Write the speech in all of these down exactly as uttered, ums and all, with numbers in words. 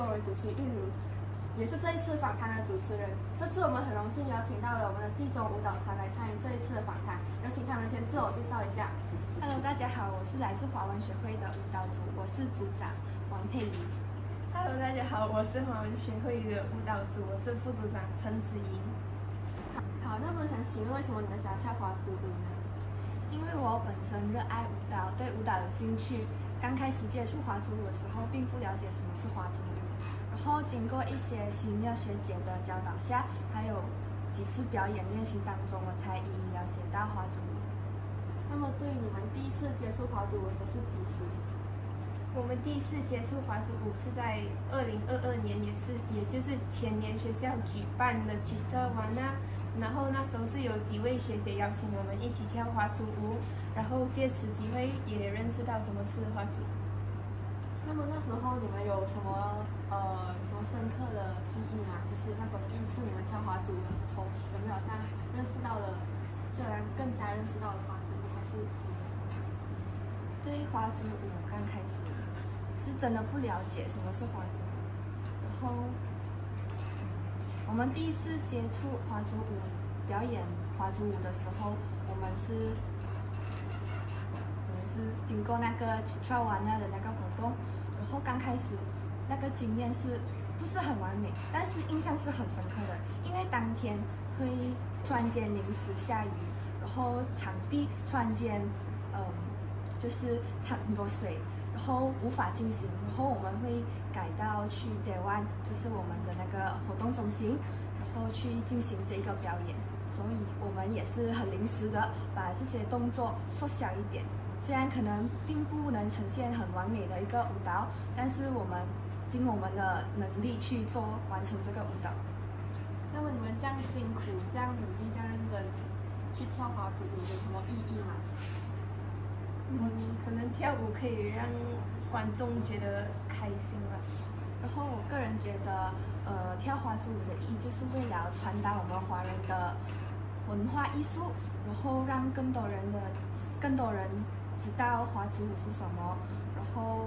为主席韵如，也是这一次访谈的主持人。这次我们很荣幸邀请到了我们的地中舞蹈团来参与这一次的访谈，有请他们先自我介绍一下。 Hello， 大家好，我是来自华文学会的舞蹈组，我是组长王佩仪。 Hello， 大家好，我是华文学会的舞蹈组，我是副组长陈子莹。 好，那么想请问，为什么你们想要跳华族舞呢？ 因为我本身热爱舞蹈，对舞蹈有兴趣。刚开始接触华族舞的时候，并不了解什么是华族舞，然后经过一些新的学姐的教导下，还有几次表演练习当中，我才一一了解到华族舞。 那么对于你们第一次接触华族舞的时候是几时？ 我们第一次接触华族舞是在二零二二年，也是也就是前年学校举办的举特完啊。然后那时候是有几位学姐邀请我们一起跳华族舞，然后借此机会也认识到什么是华族。 那么那时候你们有什么呃什么深刻的记忆吗？就是那时候第一次你们跳华族舞的时候，有没有像认识到了，就让更加认识到了华族舞，还是什么？ 对华族舞刚开始是真的不了解什么是华族舞，然后。我们第一次接触华族舞，表演华族舞的时候，我们是，我们是经过那个跳完了的那个活动，然后刚开始那个经验是不是很完美，但是印象是很深刻的，因为当天会突然间临时下雨，然后场地突然间，嗯，就是它很多水。然后无法进行，然后我们会改到去台湾，就是我们的那个活动中心，然后去进行这个表演。所以我们也是很临时的把这些动作缩小一点，虽然可能并不能呈现很完美的一个舞蹈，但是我们尽我们的能力去做完成这个舞蹈。 那么你们这样辛苦、这样努力、这样认真去跳华族舞有什么意义吗？ 嗯，可能跳舞可以让观众觉得开心吧。 然后我个人觉得，呃，跳华族舞的意义就是为了传达我们华人的文化艺术，然后让更多人的更多人知道华族舞是什么，然后，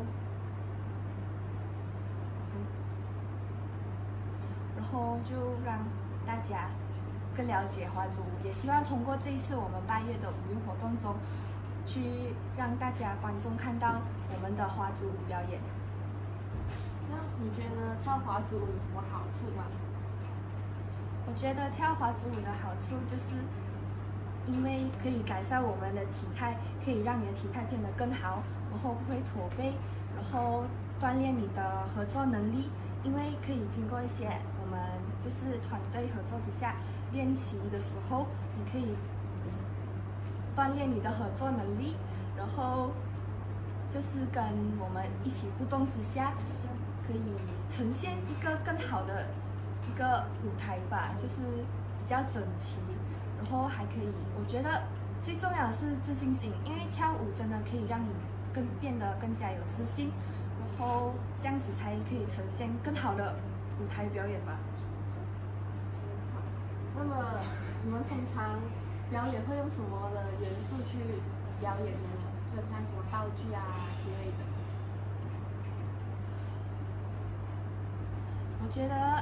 嗯，然后就让大家更了解华族舞。也希望通过这一次我们八月的五月活动中。去让大家观众看到我们的华族舞表演。 那你觉得跳华族舞有什么好处吗？ 我觉得跳华族舞的好处就是，因为可以改善我们的体态，可以让你的体态变得更好，然后不会驼背，然后锻炼你的合作能力。因为可以经过一些我们就是团队合作之下练习的时候，你可以。锻炼你的合作能力，然后就是跟我们一起互动之下，可以呈现一个更好的一个舞台吧，就是比较整齐，然后还可以，我觉得最重要的是自信心，因为跳舞真的可以让你更变得更加有自信，然后这样子才可以呈现更好的舞台表演吧。 好，那么你们通常表演会用什么的元素去表演呢？会有看什么道具啊之类的？ 我觉得，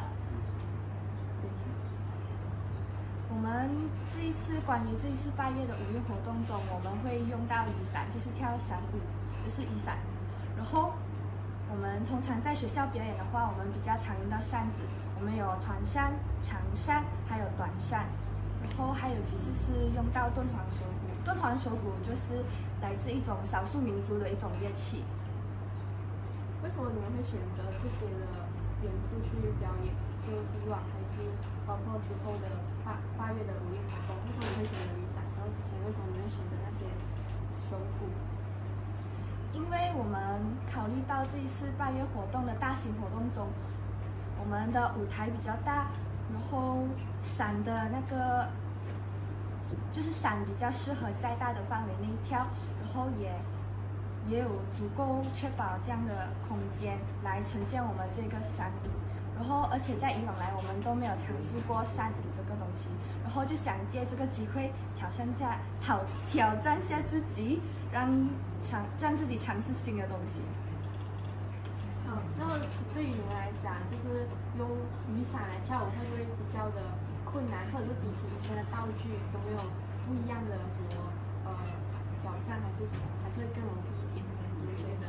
我们这一次关于这一次八月的五月活动中，我们会用到雨伞，就是跳伞舞，就是雨伞。然后我们通常在学校表演的话，我们比较常用到扇子，我们有团扇、长扇，还有短扇。然后还有几次是用到敦煌手鼓，敦煌手鼓就是来自一种少数民族的一种乐器。 为什么你们会选择这些的元素去表演？就以往还是包括之后的八八月的五月活动，为什么你会选择雨伞？然后之前为什么你会选择那些手鼓？ 因为我们考虑到这一次八月活动的大型活动中，我们的舞台比较大。然后伞的那个就是伞比较适合在大的范围内跳，然后也也有足够确保这样的空间来呈现我们这个伞舞。然后而且在以往来我们都没有尝试过伞舞这个东西，然后就想借这个机会挑战下挑挑战下自己，让尝让自己尝试新的东西。 好， 嗯，那么对于你们来讲，就是用雨伞来跳舞，会不会比较的困难，或者是比起以前的道具，有没有不一样的什么呃挑战，还是什么，还是更容易一点？你们觉得？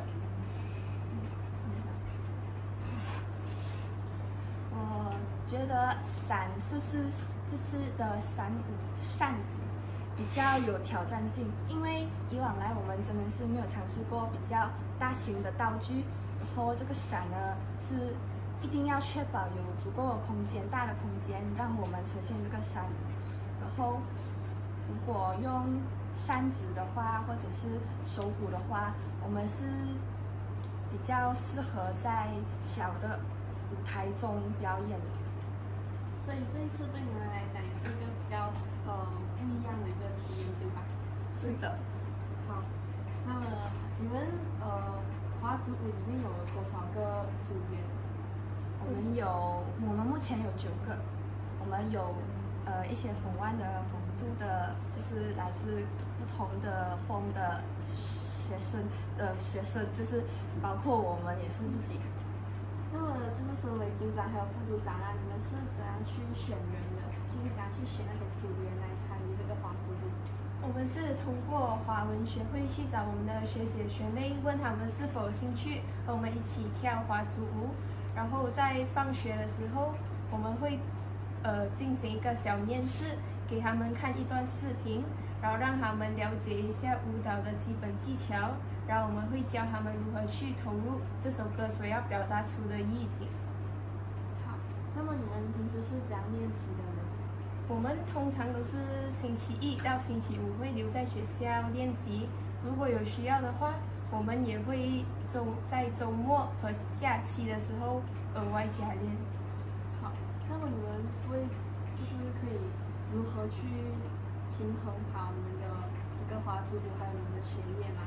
我觉得伞这次这次的伞舞扇舞比较有挑战性，因为以往来我们真的是没有尝试过比较大型的道具，然后这个伞呢是一定要确保有足够的空间，大的空间让我们呈现这个伞舞。然后如果用扇子的话，或者是手鼓的话，我们是比较适合在小的舞台中表演。 所以这一次对你们来讲也是一个比较呃不一样的一个体验，对吧？ 是的。 好，那么你们呃华族舞里面有多少个组员？ 我们有，我们目前有九个，我们有呃一些风湾的、风都的，就是来自不同的风的学生的学生，就是包括我们也是自己。 那么就是身为组长还有副组长啊，你们是怎样去选人的？就是怎样去选那些组员来参与这个华族舞？ 我们是通过华文学会去找我们的学姐学妹，问他们是否有兴趣和我们一起跳华族舞。然后在放学的时候，我们会呃进行一个小面试，给他们看一段视频，然后让他们了解一下舞蹈的基本技巧。然后我们会教他们如何去投入这首歌所要表达出的意境。 好，那么你们平时是怎样练习的呢？ 我们通常都是星期一到星期五会留在学校练习，如果有需要的话，我们也会周在周末和假期的时候额外加练。 好，那么你们会就是可以如何去平衡好你们的这个华族舞还有你们的学业吗？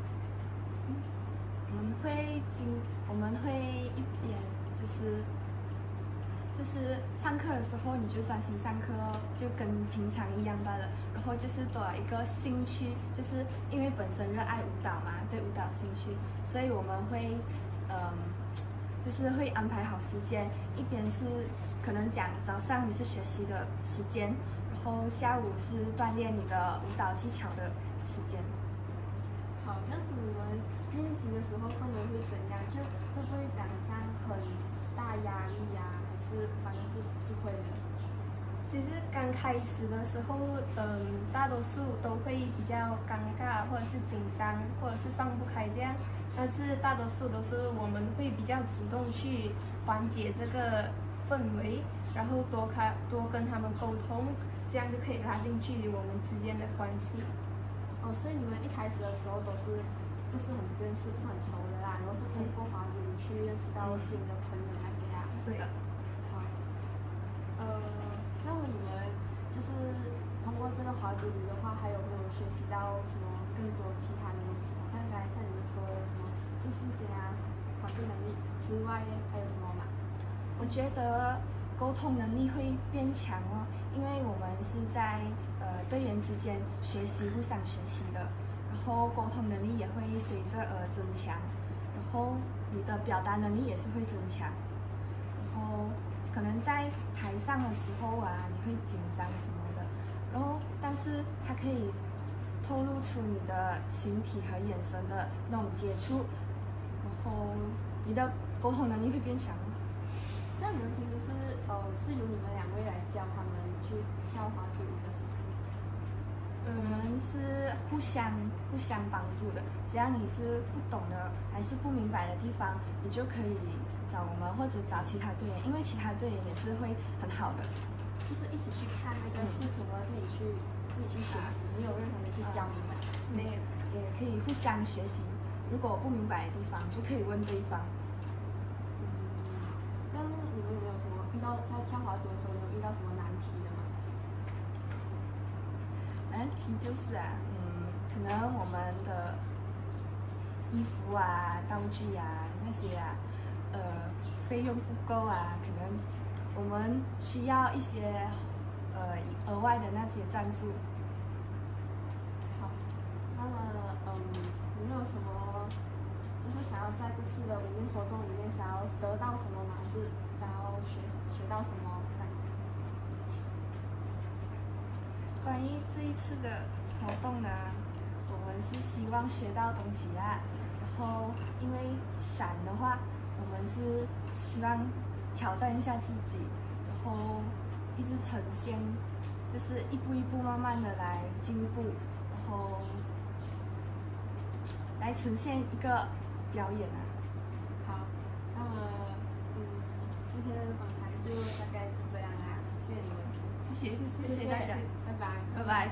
我们会经，我们会一边就是就是上课的时候你就专心上课哦，就跟平常一样罢了。然后就是多了一个兴趣，就是因为本身热爱舞蹈嘛，对舞蹈有兴趣，所以我们会嗯，就是会安排好时间，一边是可能讲早上你是学习的时间，然后下午是锻炼你的舞蹈技巧的时间。 好，这样子你们练习的时候氛围会怎样？就会不会讲像很大压力呀、啊，还是反正是不会的？ 其实刚开始的时候，嗯，大多数都会比较尴尬，或者是紧张，或者是放不开这样。但是大多数都是我们会比较主动去缓解这个氛围，然后多开多跟他们沟通，这样就可以拉近距离我们之间的关系。 哦，所以你们一开始的时候都是不是很认识、不是很熟的啦，然后是通过华族舞去认识到新的朋友那些呀。 是的。 好，呃，那么你们就是通过这个华族舞的话，还有没有学习到什么更多其他的东西？好像刚才像你们说的什么自信心啊、团队能力之外，还有什么吗？ 我觉得沟通能力会变强哦，因为我们是在呃队员之间学习、互相学习的，然后沟通能力也会随着而增强，然后你的表达能力也是会增强，然后可能在台上的时候啊，你会紧张什么的，然后但是它可以透露出你的形体和眼神的那种接触，然后你的沟通能力会变强。 这样你们平时是呃是由你们两位来教他们去跳华族舞的是吗？ 我们是互相互相帮助的，只要你是不懂的还是不明白的地方，你就可以找我们或者找其他队员，因为其他队员也是会很好的。 就是一起去看那个视频，然后自己去自己去学习，没有任何人去教你们。 没有， 也可以互相学习。如果不明白的地方，就可以问对方。 嗯，这样你们有没有什么遇到在跳华族的时候有遇到什么难题的吗？ 难题就是啊，嗯，可能我们的衣服啊、道具啊那些啊，呃，费用不够啊，可能我们需要一些呃额外的那些赞助。 好，那么嗯，有没有什么就是想要要在这次的舞运活动里面想要得到什么吗？还是想要学学到什么？ 关于这一次的活动呢，我们是希望学到东西啦。然后因为闪的话，我们是希望挑战一下自己，然后一直呈现，就是一步一步慢慢的来进步，然后来呈现一个表演啊。 好，那么嗯，今天的访谈就大概就这样啦，谢谢你们， 谢谢谢谢谢大家，拜拜， 拜拜。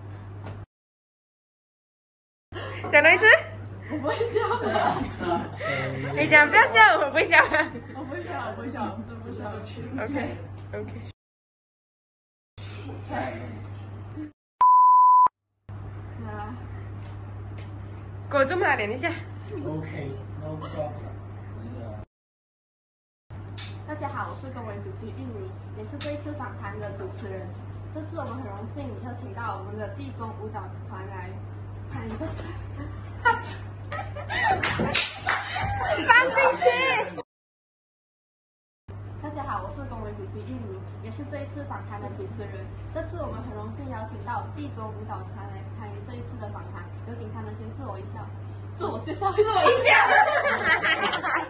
讲多一次。 我不会笑， 你讲不要笑，我不会笑。 我不会笑，我不会笑，我真不笑。 OK OK。 那给我zoom下脸一下。 OK no problem。 大家好，我是公委主席韵如，也是这一次访谈的主持人。这次我们很荣幸邀请到我们的地中舞蹈团来弹一个。 放进去。 大家好，我是公委主席韵如，也是这一次访谈的主持人。这次我们很荣幸邀请到地中舞蹈团来参与这一次的访谈，有请他们先自我一下，自我介绍一下。